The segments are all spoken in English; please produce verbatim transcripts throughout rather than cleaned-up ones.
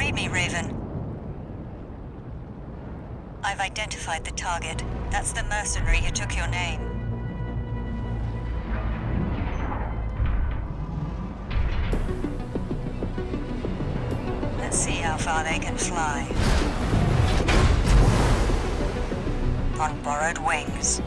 Read me, Raven. I've identified the target. That's the mercenary who took your name. Let's see how far they can fly. On borrowed wings.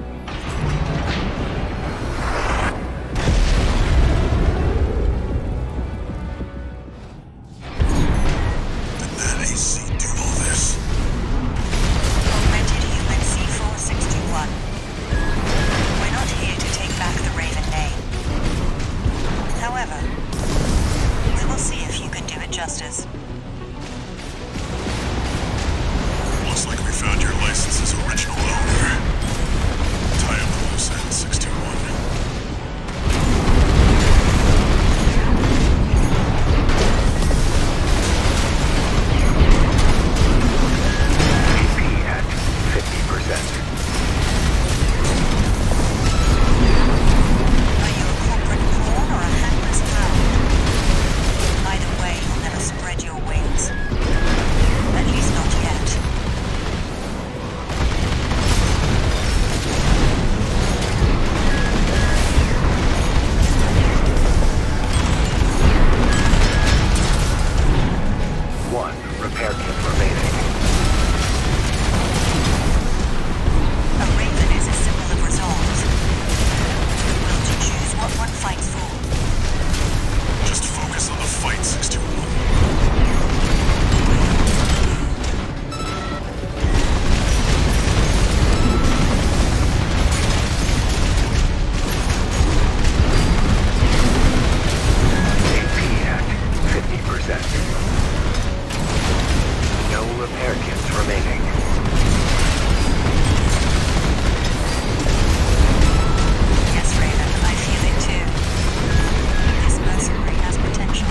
Did that A C do all this? Augmented human C four sixty-one. We're not here to take back the Raven name. However, we will see if you can do it justice. Looks like we found your license's original owner. Tie up the loose end, sixty-one. A P at fifty percent. Are you a corporate pawn or a hapless hound? Either way, you'll never spread your wings. At least not yet. One repair kit remaining. A Raven is a symbol of resolve. Will to choose what one fights for. Just focus on the fight, sixty-one. A P at fifty percent. No repair kits remaining. Yes, Raven, I feel it too. This mercenary has potential.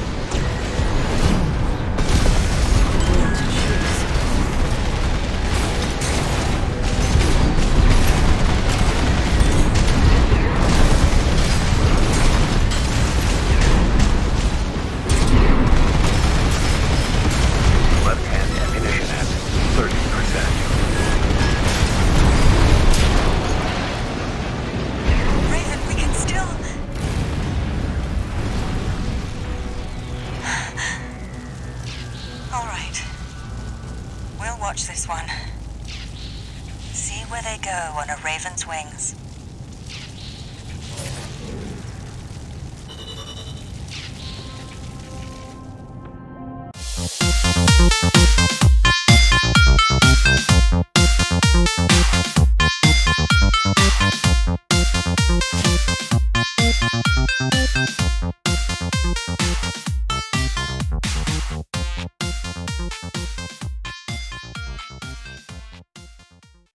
Left-hand ammunition at thirty percent. Raven, we can still... All right. We'll watch this one. See where they go on a Raven's wings. We'll be right back.